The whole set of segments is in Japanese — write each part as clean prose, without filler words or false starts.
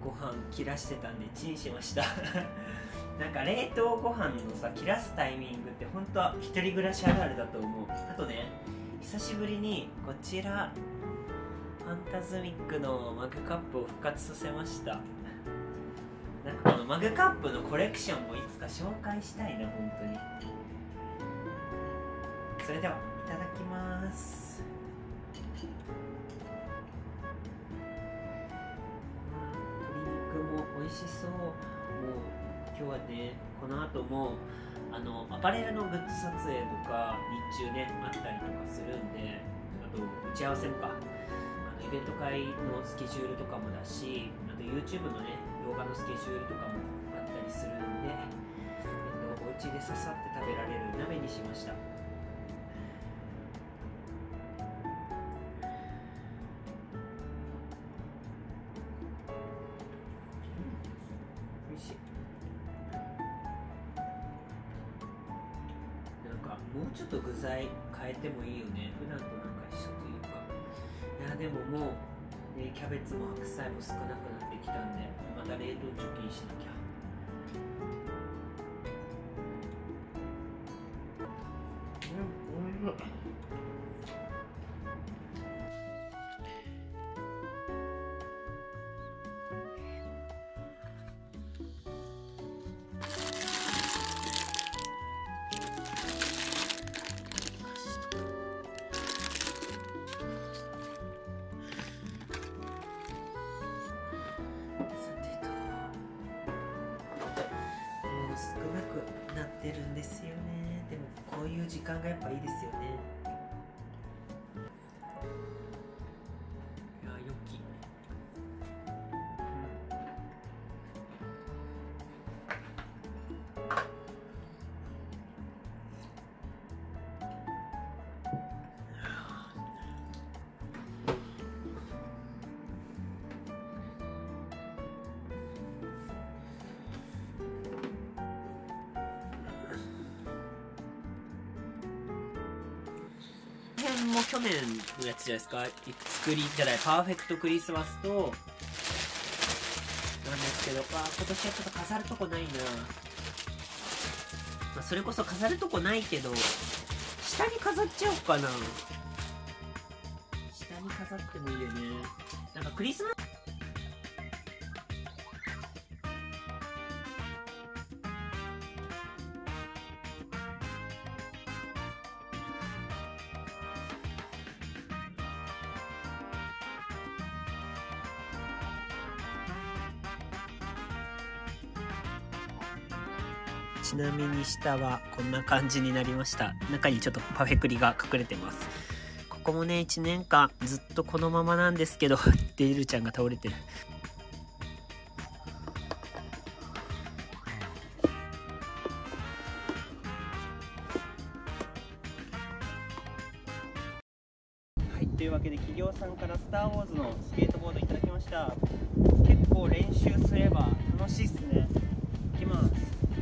ご飯切らしてたんでチンしましたなんか冷凍ご飯のさ切らすタイミングって本当は一人暮らしあるあるだと思う。あとね、久しぶりにこちらファンタズミックのマグカップを復活させました。なんかこのマグカップのコレクションもいつか紹介したいな本当に。それではいただきます。鶏肉も美味しそう。もう今日はね、この後もアパレルのグッズ撮影とか日中ねあったりとかするんで、あと打ち合わせとかイベント会のスケジュールとかもだし、あと YouTube のね動画のスケジュールとかもあったりするんで、お家でささって食べられる鍋にしました。美味しい。なんかもうちょっと具材変えてもいいよね。普段となんか一緒というか。いやでももうね、キャベツも白菜も少なくなってきたんで、また冷凍貯金しなきゃ。おいしい。少なくなってるんですよね。でもこういう時間がやっぱいいですよね。いや良き。も去年のやつじゃないですか。作りじゃない、パーフェクトクリスマスとなんですけど、今年はちょっと飾るとこないな。それこそ飾るとこないけど下に飾っちゃおうかな。下に飾ってもいいよね。なんかクリスマスちなみに下はこんな感じになりました。中にちょっとパフェクリが隠れてます。ここもね1年間ずっとこのままなんですけどデイルちゃんが倒れてる。はい、というわけで企業さんからスターウォーズのスケートボードいただきました。結構練習すれば楽しいっすね。いきます。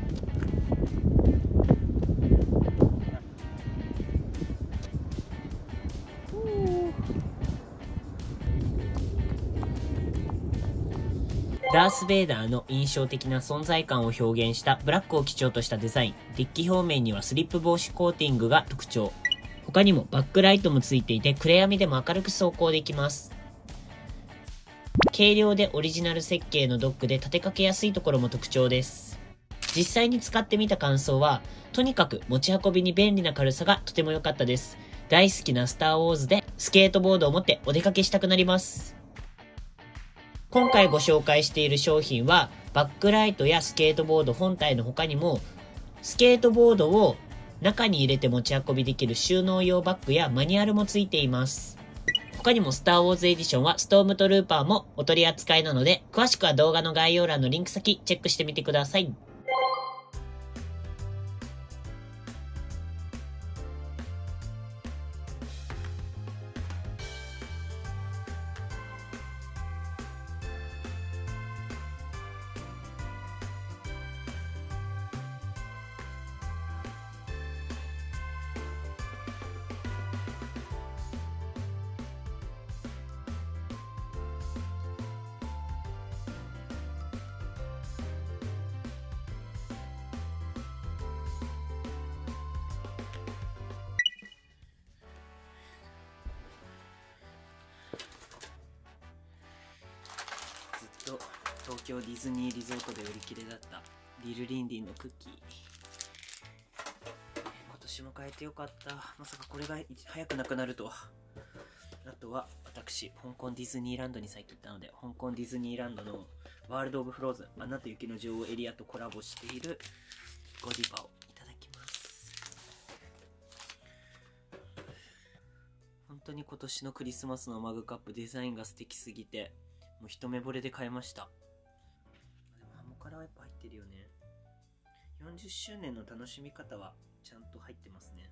ダース・ベイダーの印象的な存在感を表現したブラックを基調としたデザイン。デッキ表面にはスリップ防止コーティングが特徴。他にもバックライトもついていて暗闇でも明るく走行できます。軽量でオリジナル設計のドッグで立てかけやすいところも特徴です。実際に使ってみた感想は、とにかく持ち運びに便利な軽さがとても良かったです。大好きなスターウォーズでスケートボードを持ってお出かけしたくなります。今回ご紹介している商品はバックライトやスケートボード本体の他にもスケートボードを中に入れて持ち運びできる収納用バッグやマニュアルもついています。他にもスターウォーズエディションはストームトルーパーもお取り扱いなので、詳しくは動画の概要欄のリンク先チェックしてみてください。 と東京ディズニーリゾートで売り切れだったリルリンディンのクッキー。今年も買えてよかった。まさかこれが早くなくなるとは。あとは私、香港ディズニーランドに最近行ったので、香港ディズニーランドのワールドオブフローズン、アナと雪の女王エリアとコラボしているゴディバをいただきます。本当に今年のクリスマスのマグカップデザインが素敵すぎて、もう一目惚れで買いました。でもハモカラはやっぱ入ってるよね。40周年の楽しみ方はちゃんと入ってますね。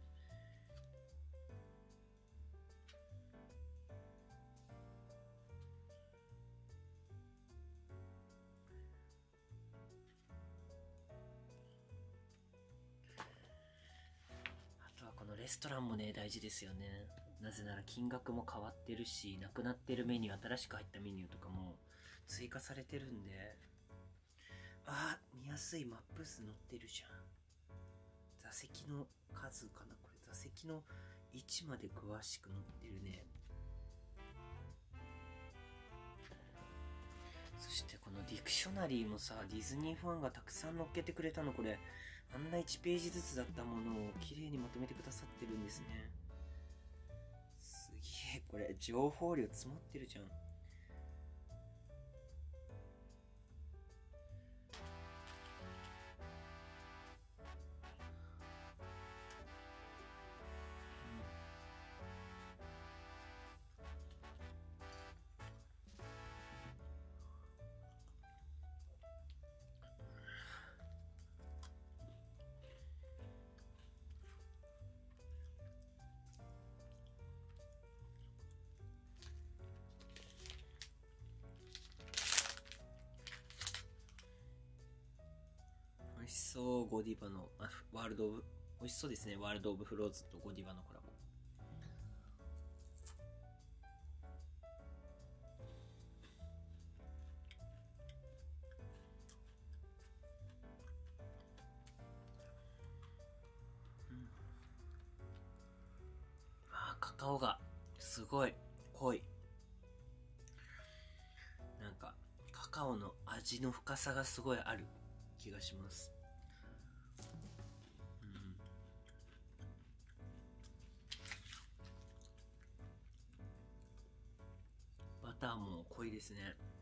あとはこのレストランもね、大事ですよね。なぜなら金額も変わってるし、なくなってるメニュー、新しく入ったメニューとかも追加されてるんで。見やすいマップ数載ってるじゃん。座席の数かなこれ。座席の位置まで詳しく載ってるね。そしてこのディクショナリーもさ、ディズニーファンがたくさん載っけてくれたのこれ。あんな1ページずつだったものを綺麗にまとめてくださってるんですね。すげえ、これ情報量詰まってるじゃん。美味しそう、ゴディバの、ワールドオブ、美味しそうですね、ワールドオブフローズとゴディバのコラボ。カカオがすごい濃い。なんか、カカオの味の深さがすごいある気がします。バターも濃いですね。